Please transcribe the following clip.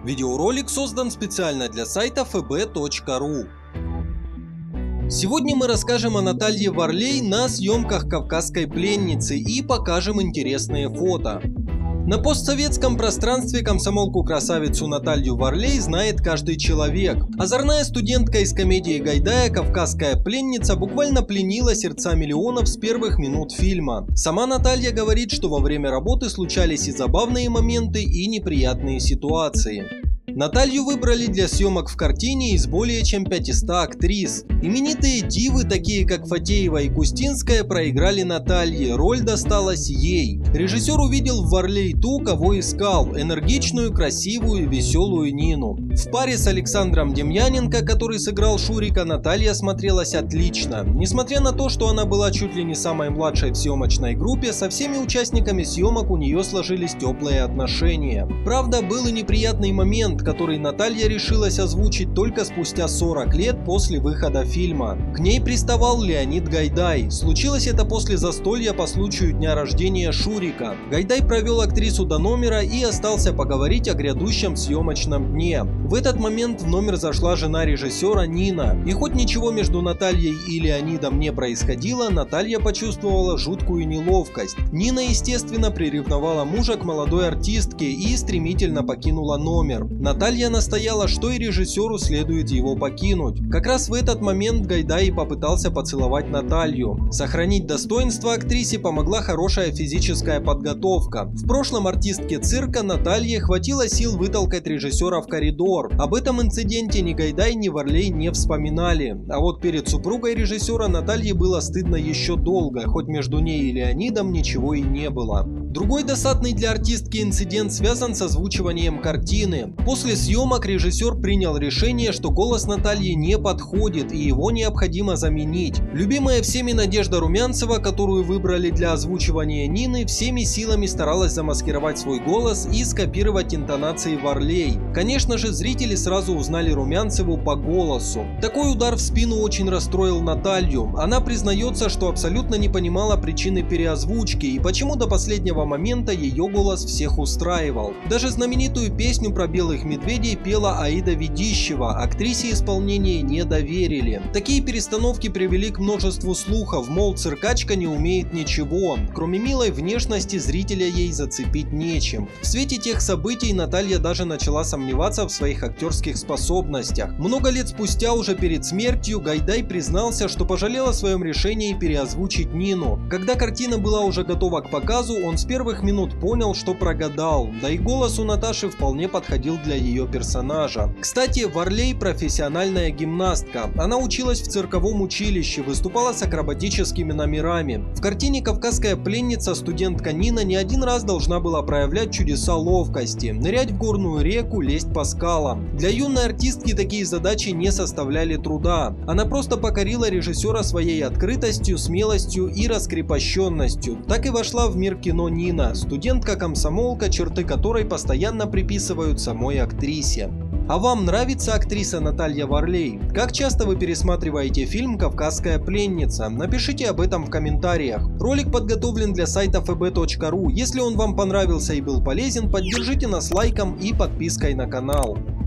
Видеоролик создан специально для сайта fb.ru. Сегодня мы расскажем о Наталье Варлей на съемках «Кавказской пленницы» и покажем интересные фото. На постсоветском пространстве комсомолку-красавицу Наталью Варлей знает каждый человек. Озорная студентка из комедии Гайдая «Кавказская пленница» буквально пленила сердца миллионов с первых минут фильма. Сама Наталья говорит, что во время работы случались и забавные моменты, и неприятные ситуации. Наталью выбрали для съемок в картине из более чем 500 актрис. Именитые дивы, такие как Фатеева и Кустинская, проиграли Наталье, роль досталась ей. Режиссер увидел в Варлей ту, кого искал – энергичную, красивую, веселую Нину. В паре с Александром Демьяненко, который сыграл Шурика, Наталья смотрелась отлично. Несмотря на то, что она была чуть ли не самой младшей в съемочной группе, со всеми участниками съемок у нее сложились теплые отношения. Правда, был и неприятный момент, который Наталья решилась озвучить только спустя 40 лет после выхода фильма. К ней приставал Леонид Гайдай. Случилось это после застолья по случаю дня рождения Шурика. Гайдай провел актрису до номера и остался поговорить о грядущем съемочном дне. В этот момент в номер зашла жена режиссера Нина. И хоть ничего между Натальей и Леонидом не происходило, Наталья почувствовала жуткую неловкость. Нина, естественно, приревновала мужа к молодой артистке и стремительно покинула номер. Наталья настояла, что и режиссеру следует его покинуть. Как раз в этот момент Гайдай попытался поцеловать Наталью. Сохранить достоинство актрисе помогла хорошая физическая подготовка. В прошлом артистке цирка Наталье хватило сил вытолкать режиссера в коридор. Об этом инциденте ни Гайдай, ни Варлей не вспоминали. А вот перед супругой режиссера Наталье было стыдно еще долго, хоть между ней и Леонидом ничего и не было. Другой досадный для артистки инцидент связан с озвучиванием картины. После съемок режиссер принял решение, что голос Натальи не подходит и его необходимо заменить. Любимая всеми Надежда Румянцева, которую выбрали для озвучивания Нины, всеми силами старалась замаскировать свой голос и скопировать интонации Варлей. Конечно же, зрители сразу узнали Румянцеву по голосу. Такой удар в спину очень расстроил Наталью. Она признается, что абсолютно не понимала причины переозвучки и почему до последнего момента ее голос всех устраивал. Даже знаменитую песню про белых медведей пела Аида Ведищева, актрисе исполнение не доверили. Такие перестановки привели к множеству слухов, мол, циркачка не умеет ничего, кроме милой внешности зрителя ей зацепить нечем. В свете тех событий Наталья даже начала сомневаться в своих актерских способностях. Много лет спустя, уже перед смертью, Гайдай признался, что пожалел о своем решении переозвучить Нину. Когда картина была уже готова к показу, он с первых минут понял, что прогадал, да и голос у Наташи вполне подходил для ее персонажа. Кстати, Варлей профессиональная гимнастка. Она училась в цирковом училище, выступала с акробатическими номерами. В картине «Кавказская пленница» студентка Нина не один раз должна была проявлять чудеса ловкости, нырять в горную реку, лезть по скалам. Для юной артистки такие задачи не составляли труда. Она просто покорила режиссера своей открытостью, смелостью и раскрепощенностью. Так и вошла в мир кино Нина, студентка-комсомолка, черты которой постоянно приписывают самой актрисе. А вам нравится актриса Наталья Варлей? Как часто вы пересматриваете фильм «Кавказская пленница»? Напишите об этом в комментариях. Ролик подготовлен для сайта fb.ru. Если он вам понравился и был полезен, поддержите нас лайком и подпиской на канал.